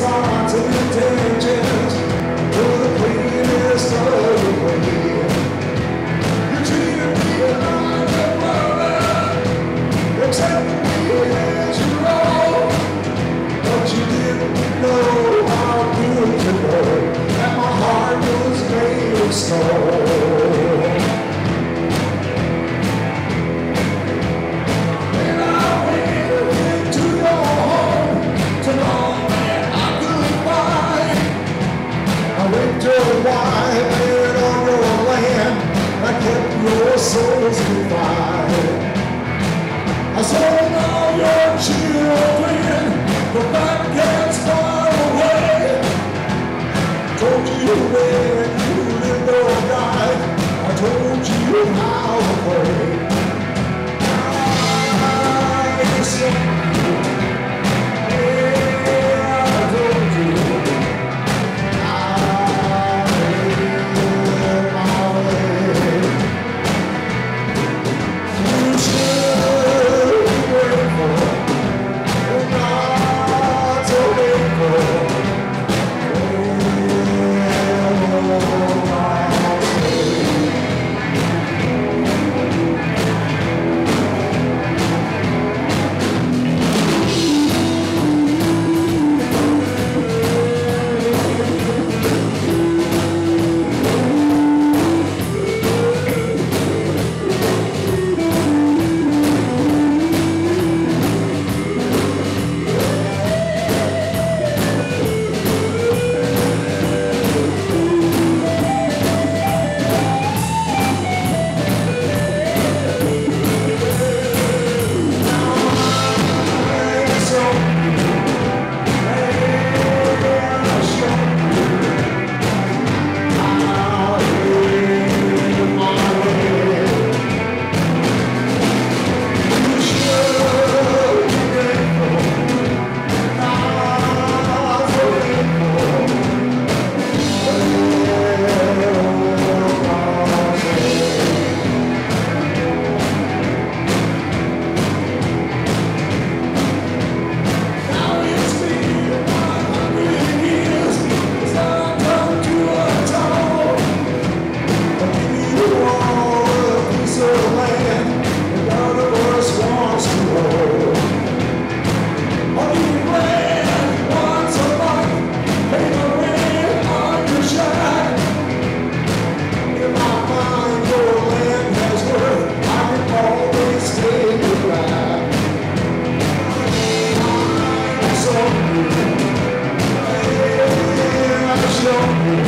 thoughts and intentions were the cleanest of the way. You treated me like a brother, accepted me as your own, but you didn't know how good you were, and my heart was made of stone. Your wife and on your land, I kept your souls confined. I sold all your children, but that gets far away. Told you where you lived or died, I told you how to pray. I said, show me.